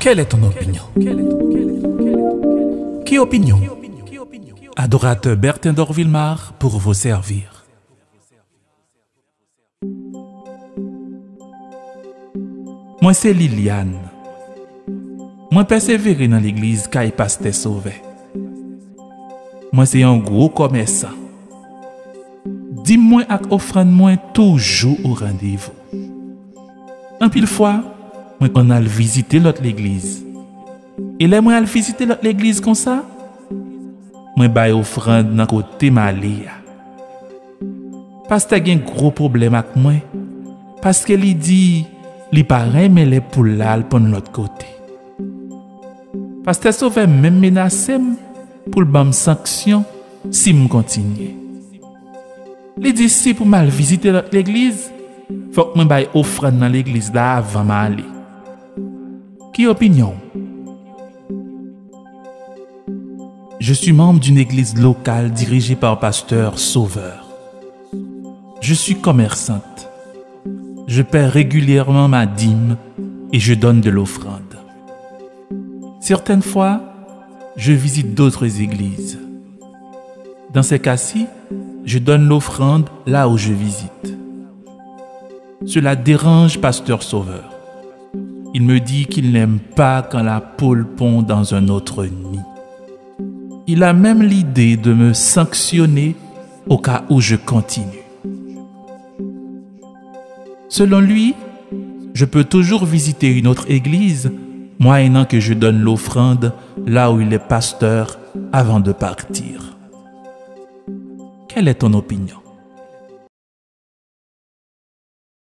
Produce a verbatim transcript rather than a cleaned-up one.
Quelle est ton opinion? Qui opinion? Adorateur Bertin d'Orville-Mar pour vous servir. Moi c'est Liliane. Moi persévéré dans l'église Caille Pasteur Sauvé. Moi c'est un gros commerçant. Dis-moi ak offrande moi toujours au rendez-vous. Un pile fois, moi on a visité l'autre l'église. Et là moi al visiter l'autre l'église comme ça, moi bay offrande dans côté Malia. Pasteur gen gros problème avec moi parce que li dit li paraît mais les pour là pour l'autre côté. Pasteur Sauvé même menacé pour le bam sanction si me continue. Li dit si pour mal visiter l'autre l'église, faut que moi bay offrande dans l'église là avant m'aller. Qui opinion? Je suis membre d'une église locale dirigée par pasteur Sauveur. Je suis commerçante. Je paie régulièrement ma dîme et je donne de l'offrande. Certaines fois, je visite d'autres églises. Dans ces cas-ci, je donne l'offrande là où je visite. Cela dérange pasteur Sauveur. Il me dit qu'il n'aime pas quand la poule pond dans un autre nid. Il a même l'idée de me sanctionner au cas où je continue. Selon lui, je peux toujours visiter une autre église, moyennant que je donne l'offrande là où il est pasteur avant de partir. Quelle est ton opinion?